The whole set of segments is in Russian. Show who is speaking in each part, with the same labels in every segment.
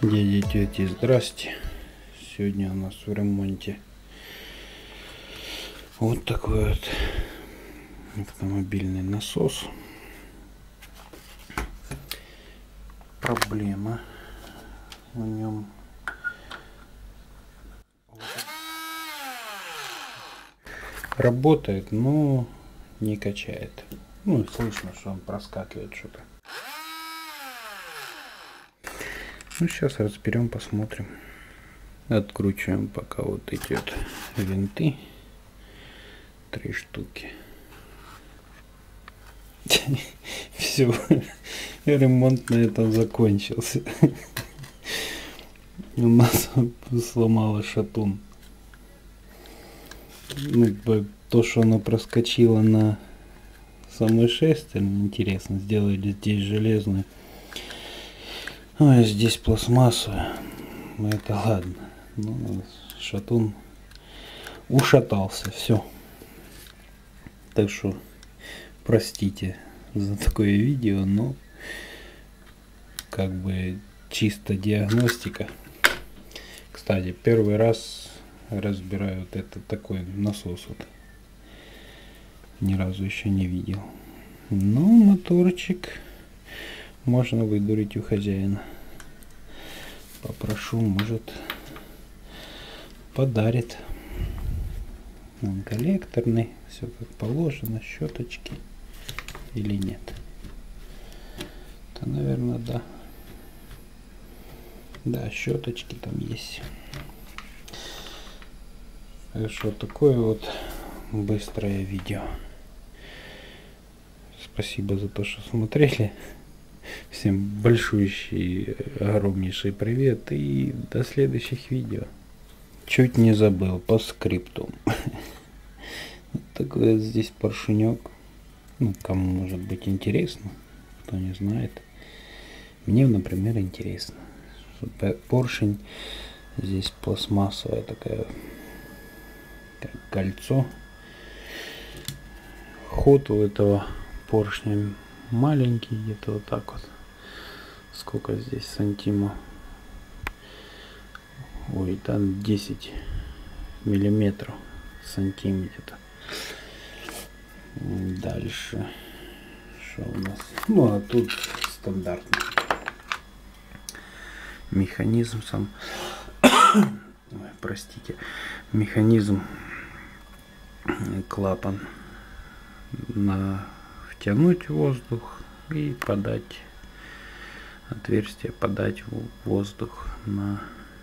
Speaker 1: Дяди и тети, здрасте. Сегодня у нас в ремонте вот такой вот автомобильный насос. Проблема в нем. Работает, но не качает. Ну, слышно, что он проскакивает что-то. Ну, сейчас разберем, посмотрим. Откручиваем пока вот эти вот винты. 3 штуки. Все, ремонт на этом закончился. У нас сломало шатун. Ну, то, что оно проскочило на самой шестерне, интересно, сделали здесь железную. А здесь пластмассовая. Ну это ладно. Ну, шатун ушатался, все. Так что простите за такое видео, но как бы чисто диагностика. Кстати, первый раз разбираю вот это такой насос вот. Ни разу еще не видел. Ну, моторчик можно выдурить у хозяина. Попрошу, может, подарит. Он коллекторный, все как положено, щеточки или нет. Да, наверное, да. Да, щеточки там есть. Хорошо, такое вот быстрое видео. Спасибо за то, что смотрели. Всем большущий, огромнейший привет и до следующих видео. Чуть не забыл по скрипту. Вот такой вот здесь поршенек. Ну, кому может быть интересно, кто не знает. Мне, например, интересно. Поршень. Здесь пластмассовая такая, как кольцо. Ход у этого поршня маленький, где-то вот так вот. Сколько здесь сантимов? Ой, там 10 миллиметров, сантиметр. Дальше что у нас? Ну а тут стандартный механизм сам. Ой, простите, механизм, клапан на втянуть воздух и подать отверстие, подать воздух на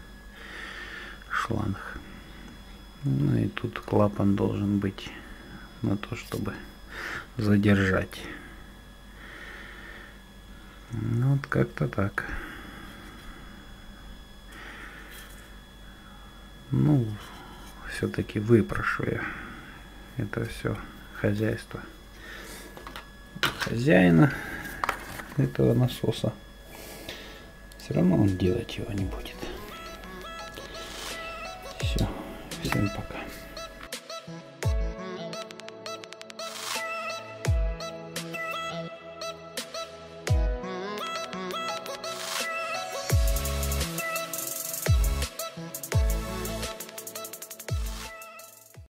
Speaker 1: шланг. Ну и тут клапан должен быть на то, чтобы задержать. Ну вот как-то так. Ну, все-таки выпрошу я это все хозяйство хозяина этого насоса. Все равно он делать его не будет. Все, всем пока.